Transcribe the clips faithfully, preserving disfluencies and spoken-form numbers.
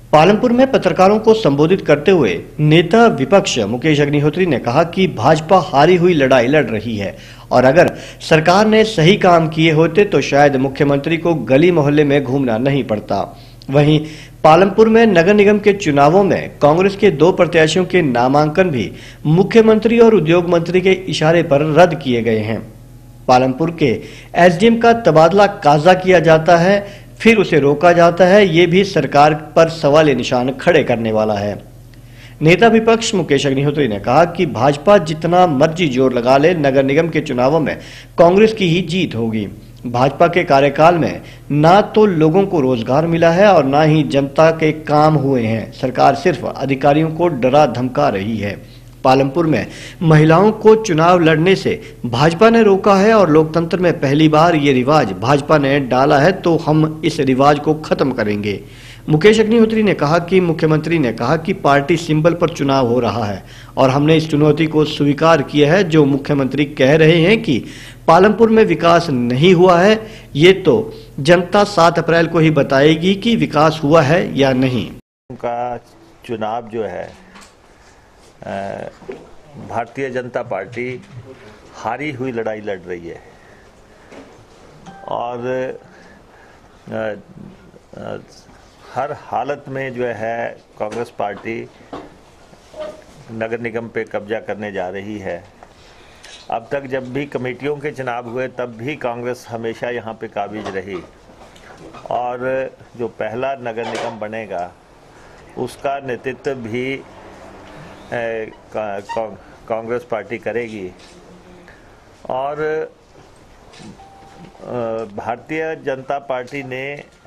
पालमपुर में पत्रकारों को संबोधित करते हुए नेता विपक्ष मुकेश अग्निहोत्री ने कहा कि भाजपा हारी हुई लड़ाई लड़ रही है और अगर सरकार ने सही काम किए होते तो शायद मुख्यमंत्री को गली मोहल्ले में घूमना नहीं पड़ता। वहीं पालमपुर में नगर निगम के चुनावों में कांग्रेस के दो प्रत्याशियों के नामांकन भी मुख्यमंत्री और उद्योग मंत्री के इशारे पर रद्द किए गए हैं। पालमपुर के एसडीएम का तबादला काजा किया जाता है, फिर उसे रोका जाता है, ये भी सरकार पर सवाल निशान खड़े करने वाला है। नेता विपक्ष मुकेश अग्निहोत्री ने कहा कि भाजपा जितना मर्जी जोर लगा ले, नगर निगम के चुनावों में कांग्रेस की ही जीत होगी। भाजपा के कार्यकाल में ना तो लोगों को रोजगार मिला है और ना ही जनता के काम हुए हैं। सरकार सिर्फ अधिकारियों को डरा धमका रही है। पालमपुर में महिलाओं को चुनाव लड़ने से भाजपा ने रोका है और लोकतंत्र में पहली बार ये रिवाज भाजपा ने डाला है, तो हम इस रिवाज को खत्म करेंगे। मुकेश अग्निहोत्री ने कहा कि मुख्यमंत्री ने कहा कि पार्टी सिंबल पर चुनाव हो रहा है और हमने इस चुनौती को स्वीकार किया है। जो मुख्यमंत्री कह रहे हैं कि पालमपुर में विकास नहीं हुआ है, ये तो जनता सात अप्रैल को ही बताएगी कि विकास हुआ है या नहीं। उनका चुनाव जो है भारतीय जनता पार्टी हारी हुई लड़ाई लड़ रही है और आ, आ, हर हालत में जो है कांग्रेस पार्टी नगर निगम पे कब्जा करने जा रही है। अब तक जब भी कमेटियों के चुनाव हुए तब भी कांग्रेस हमेशा यहाँ पे काबिज रही और जो पहला नगर निगम बनेगा उसका नेतृत्व भी कांग्रेस पार्टी करेगी और भारतीय जनता पार्टी ने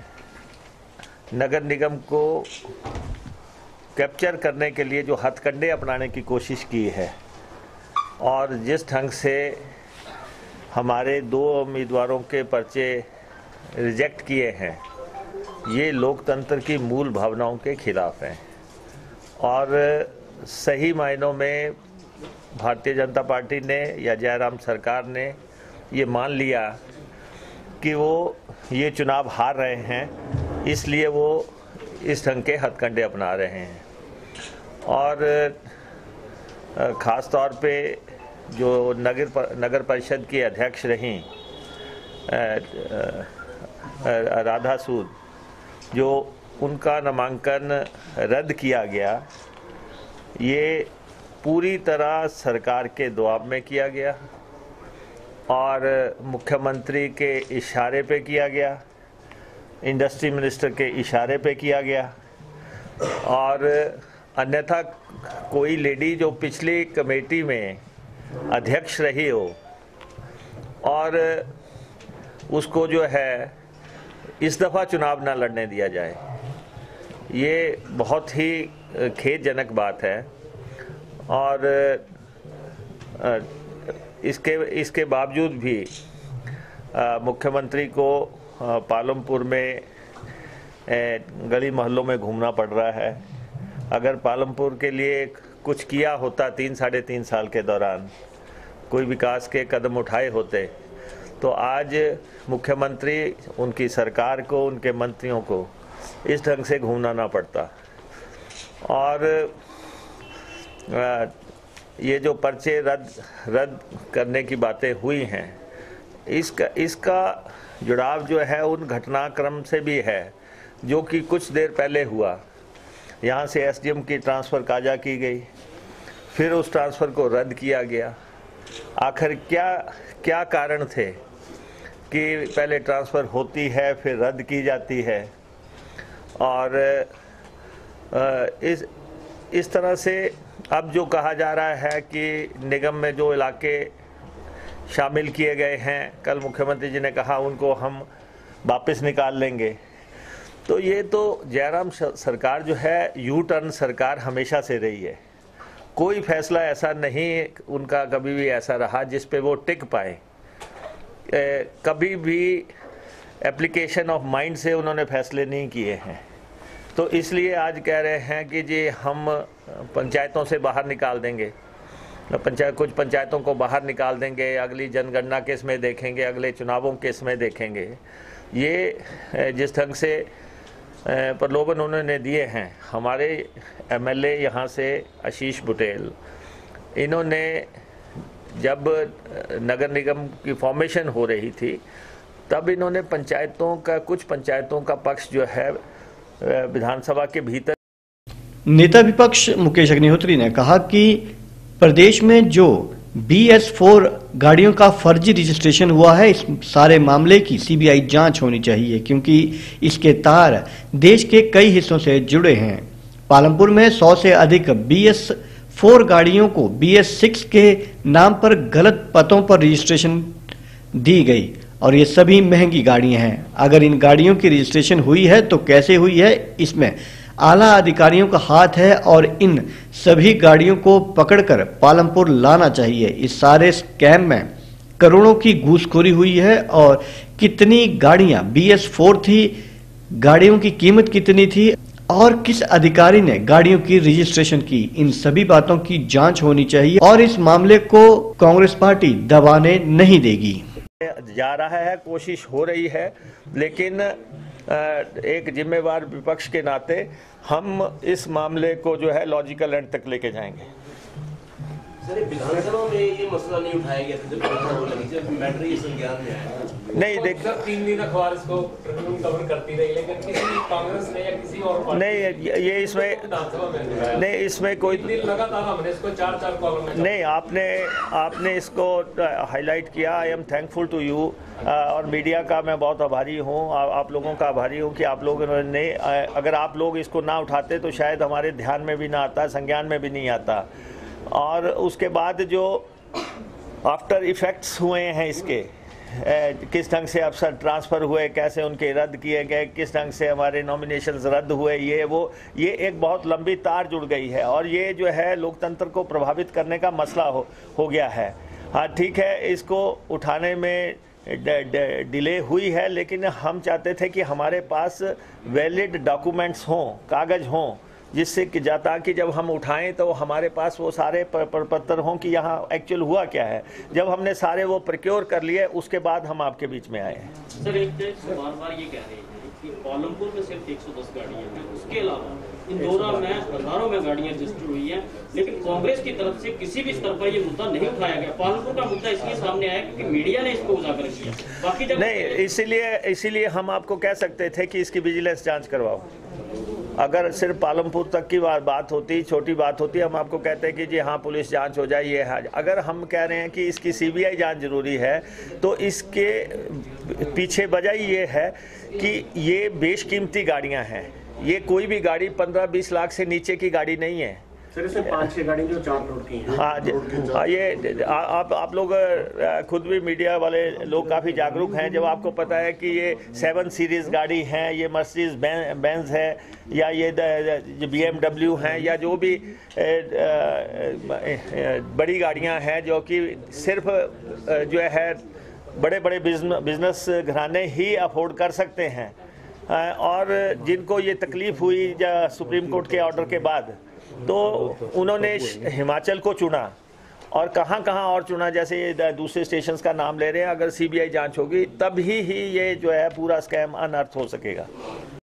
नगर निगम को कैप्चर करने के लिए जो हथकंडे अपनाने की कोशिश की है और जिस ढंग से हमारे दो उम्मीदवारों के पर्चे रिजेक्ट किए हैं, ये लोकतंत्र की मूल भावनाओं के खिलाफ हैं और सही मायनों में भारतीय जनता पार्टी ने या जयराम सरकार ने ये मान लिया कि वो ये चुनाव हार रहे हैं, इसलिए वो इस ढंग के हथकंडे अपना रहे हैं। और ख़ास तौर पे जो नगर पर, नगर परिषद की अध्यक्ष रहीं राधा सूद, जो उनका नामांकन रद्द किया गया, ये पूरी तरह सरकार के दबाव में किया गया और मुख्यमंत्री के इशारे पे किया गया, इंडस्ट्री मिनिस्टर के इशारे पे किया गया और अन्यथा कोई लेडी जो पिछली कमेटी में अध्यक्ष रही हो और उसको जो है इस दफ़ा चुनाव ना लड़ने दिया जाए, ये बहुत ही खेदजनक बात है। और इसके इसके बावजूद भी मुख्यमंत्री को पालमपुर में गली मोहल्लों में घूमना पड़ रहा है। अगर पालमपुर के लिए कुछ किया होता तीन साढ़े तीन साल के दौरान, कोई विकास के कदम उठाए होते, तो आज मुख्यमंत्री, उनकी सरकार को, उनके मंत्रियों को इस ढंग से घूमना ना पड़ता। और ये जो पर्चे रद्द रद्द करने की बातें हुई हैं, इसका इसका जुड़ाव जो है उन घटनाक्रम से भी है जो कि कुछ देर पहले हुआ। यहाँ से एसडीएम की ट्रांसफ़र काजा की गई, फिर उस ट्रांसफ़र को रद्द किया गया। आखिर क्या क्या कारण थे कि पहले ट्रांसफ़र होती है फिर रद्द की जाती है और इस इस तरह से अब जो कहा जा रहा है कि निगम में जो इलाके शामिल किए गए हैं, कल मुख्यमंत्री जी ने कहा उनको हम वापस निकाल लेंगे। तो ये तो जयराम सरकार जो है यू टर्न सरकार हमेशा से रही है। कोई फैसला ऐसा नहीं उनका कभी भी ऐसा रहा जिस पे वो टिक पाए। कभी भी एप्लीकेशन ऑफ माइंड से उन्होंने फैसले नहीं किए हैं। तो इसलिए आज कह रहे हैं कि जी हम पंचायतों से बाहर निकाल देंगे, पंचायत कुछ पंचायतों को बाहर निकाल देंगे, अगली जनगणना के इसमें देखेंगे, अगले चुनावों के इसमें देखेंगे। ये जिस ढंग से प्रलोभन उन्होंने दिए हैं। हमारे एमएलए यहाँ से आशीष बुटेल, इन्होंने जब नगर निगम की फॉर्मेशन हो रही थी तब इन्होंने पंचायतों का कुछ पंचायतों का पक्ष जो है विधानसभा के भीतर। नेता विपक्ष मुकेश अग्निहोत्री ने कहा कि प्रदेश में जो बी एस फोर गाड़ियों का फर्जी रजिस्ट्रेशन हुआ है, इस सारे मामले की सी बी आई जांच होनी चाहिए, क्योंकि इसके तार देश के कई हिस्सों से जुड़े हैं। पालमपुर में सौ से अधिक बी एस फोर गाड़ियों को बी एस सिक्स के नाम पर गलत पतों पर रजिस्ट्रेशन दी गई और ये सभी महंगी गाड़ियां हैं। अगर इन गाड़ियों की रजिस्ट्रेशन हुई है तो कैसे हुई है, इसमें आला अधिकारियों का हाथ है और इन सभी गाड़ियों को पकड़कर पालमपुर लाना चाहिए। इस सारे स्कैम में करोड़ों की घूसखोरी हुई है और कितनी गाड़ियां बी एस फोर थी, गाड़ियों की कीमत कितनी थी और किस अधिकारी ने गाड़ियों की रजिस्ट्रेशन की, इन सभी बातों की जांच होनी चाहिए और इस मामले को कांग्रेस पार्टी दबाने नहीं देगी। जा रहा है, कोशिश हो रही है, लेकिन एक जिम्मेवार विपक्ष के नाते हम इस मामले को जो है लॉजिकल एंड तक लेके जाएंगे। सर, विधानसभा में ये मसला नहीं उठाया गया था जब बैटरी संज्ञान में आया? नहीं, देख तीन दिन अखबार इसको कवर करती रही, लेकिन किसी कांग्रेस ने या किसी और नहीं, ये इसमें नहीं, इसमें कोई लगातार हमने इसको चार चार कॉलम नहीं, आपने आपने इसको हाईलाइट किया। I am thankful to you और मीडिया का मैं बहुत आभारी हूँ, आप लोगों का आभारी हूँ कि आप लोगों ने, अगर आप लोग इसको ना उठाते तो शायद हमारे ध्यान में भी ना आता, संज्ञान में भी नहीं आता। और उसके बाद जो आफ्टर इफ़ेक्ट्स हुए हैं इसके, किस ढंग से अफसर ट्रांसफ़र हुए, कैसे उनके रद्द किए गए, किस ढंग से हमारे नॉमिनेशंस रद्द हुए, ये वो ये एक बहुत लंबी तार जुड़ गई है और ये जो है लोकतंत्र को प्रभावित करने का मसला हो हो गया है। हाँ ठीक है, इसको उठाने में डिले हुई है, लेकिन हम चाहते थे कि हमारे पास वैलिड डॉक्यूमेंट्स हों, कागज़ हों, जिससे कि जाता कि जब हम उठाएं तो हमारे पास वो सारे पत्र हों कि यहाँ एक्चुअल हुआ क्या है। जब हमने सारे वो प्रिक्योर कर लिए उसके बाद हम आपके बीच में आए हैं। सर, एक बार बार ये कह रहे हैं कि पालमपुर में सिर्फ एक सौ दस गाड़ियाँ हैं, उसके अलावा इंदौरा में हजारों में गाड़ियाँ रजिस्टर हुई हैं, लेकिन कांग्रेस की तरफ से किसी भी स्तर पर ये मुद्दा नहीं उठाया गया। पालमपुर का मुद्दा इसलिए सामने आया क्योंकि मीडिया ने इसको उजागर किया, बाकी जब नहीं, इसीलिए इसीलिए हम आपको कह सकते थे कि इसकी विजिलेंस जाँच करवाओ। अगर सिर्फ पालमपुर तक की बात होती, छोटी बात होती, हम आपको कहते हैं कि जी हाँ पुलिस जांच हो जाए, ये है। अगर हम कह रहे हैं कि इसकी सी बी आई जांच जरूरी है तो इसके पीछे वजह ये है कि ये बेशकीमती गाड़ियां हैं। ये कोई भी गाड़ी पंद्रह बीस लाख से नीचे की गाड़ी नहीं है। सर, इसमें पाँच छह गाड़ी जो चार करोड़ की हैं। हाँ, हाँ, ये आ, आप आप लोग खुद भी मीडिया वाले लोग काफ़ी जागरूक हैं। जब आपको पता है कि ये सेवन सीरीज़ गाड़ी हैं, ये मर्सिडीज बेंज है या ये बी एम डब्ल्यू हैं या जो भी ए, ए, बड़ी गाड़ियां हैं जो कि सिर्फ जो है बड़े बड़े बिजनेस घराने ही अफोर्ड कर सकते हैं, और जिनको ये तकलीफ़ हुई सुप्रीम कोर्ट के ऑर्डर के बाद, तो उन्होंने हिमाचल को चुना और कहाँ कहाँ और चुना, जैसे ये दूसरे स्टेशंस का नाम ले रहे हैं। अगर सी बी आई जांच होगी तब ही ही ये जो है पूरा स्कैम अनर्थ हो सकेगा।